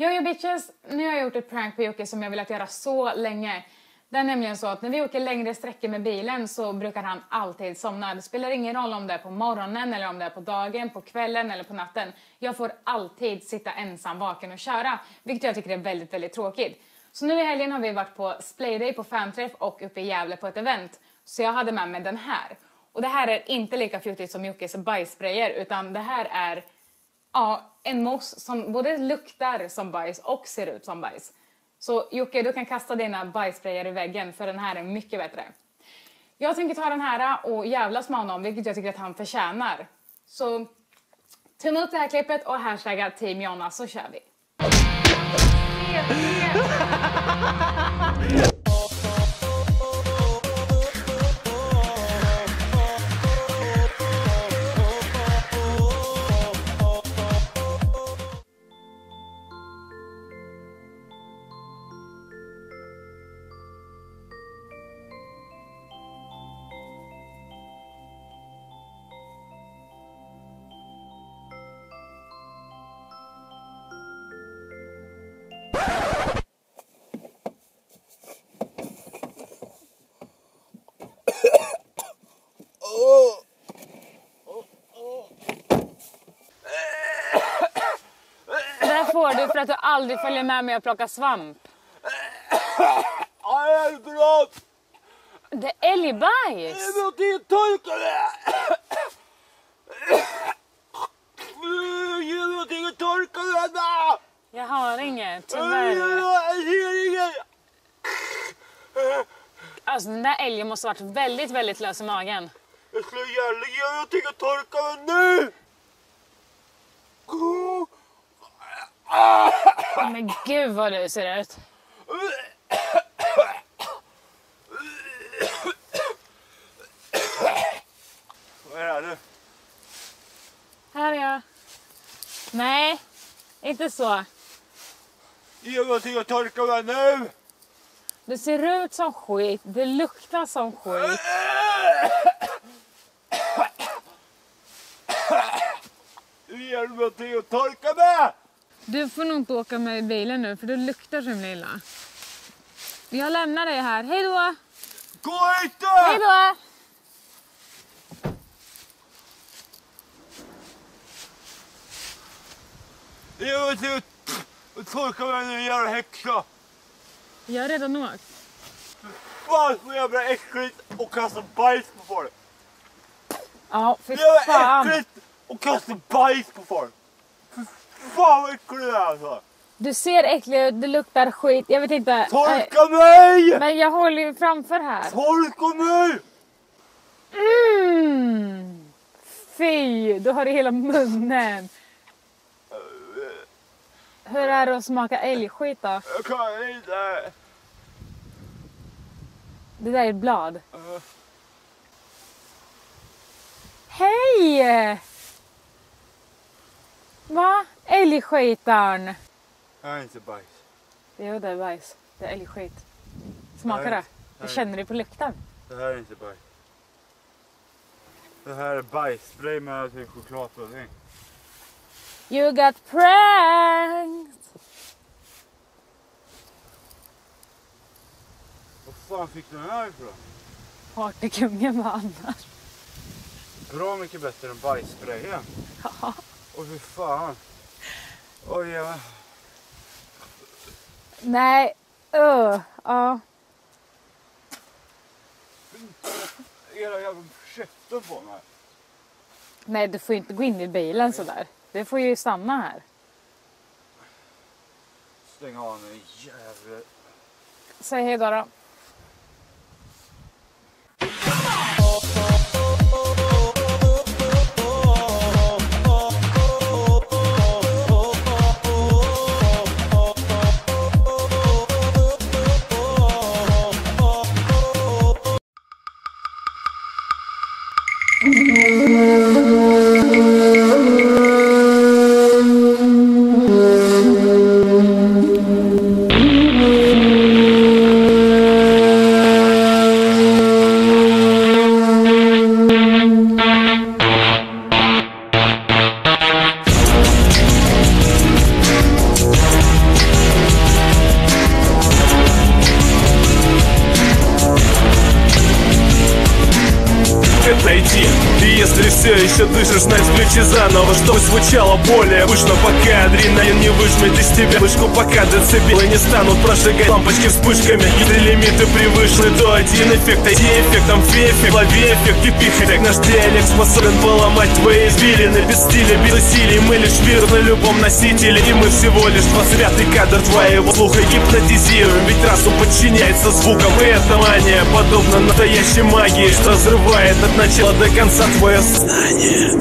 Jojo bitches, nu har jag gjort ett prank på Jocke som jag velat göra så länge. Det är nämligen så att när vi åker längre sträckor med bilen så brukar han alltid somna. Det spelar ingen roll om det är på morgonen eller om det är på dagen, på kvällen eller på natten. Jag får alltid sitta ensam vaken och köra, vilket jag tycker är väldigt, väldigt tråkigt. Så nu i helgen har vi varit på Splayday på fanträff och uppe i Gävle på ett event. Så jag hade med mig den här. Och det här är inte lika fjuttigt som Jockes bajssprayer, utan det här är en moss som både luktar som bajs och ser ut som bajs. Så Jocke, du kan kasta dina bajssprayer i väggen för den här är mycket bättre. Jag tänker ta den här och jävlas med honom, vilket jag tycker att han förtjänar. Så tumma upp det här klippet och hashtagga Team Jonna så kör vi. Det får du för att du aldrig följer med mig och plockar svamp. Ja, jag är bra. Det är älgbajs. Jag måste ju torka det. Jag måste ju torka det. Jag har inget, tyvärr. Jag ser inget. Alltså den där älgen måste ha varit väldigt, väldigt lös i magen. Jag skulle gärna ge någonting att torka den nu. Men gud vad du ser ut. Vad är det? Här är jag. Nej, inte så. Jag måste torka den nu. Du ser ut som skit, det luktar som skit. Jag måste torka mig. Du får nog inte åka med i bilen nu för du luktar så himla illa. Jag lämnar dig här, hej då! Gå inte! Hej då! Jag måste torka mig nu, jävla häxa. Jag har redan åkt. Fan så jävla äckligt och kasta bajs på folk. Ja, för Det är fan. äckligt och kasta bajs på folk. Fan vad äckligt det är alltså. Du ser äcklig ut, det luktar skit, jag vet inte. Torka mig! Men jag håller ju framför här. Torka mig! Fy, du har i hela munnen. Hur är det att smaka älgskit då? Jag kan inte. Det där är ett blad. Hej! Va? Älgskitarn. Det här är inte bajs. Jo, det är bajs. Det är älgskit. Smakar det? Jag känner det på lukten. Det här är inte bajs. Det här är bajsspray med till chokladpudding. You got pranked! Vad fan fick du den här ifrån? Partykungen var annars. Bra mycket bättre än bajssprayen. Ja. Åh fy fan. Oj ja. Nej, ja. Hela jävla käften på mig. Nej, du får ju inte gå in i bilen sådär. Du får ju stanna här. Stäng av den jävla. Säg hej då. перейти. И если все еще дышишь, значит включи заново, чтобы звучало более пышно, пока адреналин не выжмет из тебя вышку, пока децибелы не станут прожигать лампочки вспышками. Если лимиты превышены, то один эффект, эффектом фи-эффект, лови эффект кипиха. Так наш диалект способен поломать твои извилины. Без стиля, без усилий, мы лишь вирус на любом носителе. И мы всего лишь 25-й кадр твоего слуха гипнотизируем. Ведь разум подчиняется звукам, и эта мания подобна настоящей магии, что разрывает от начала до конца твое сознание.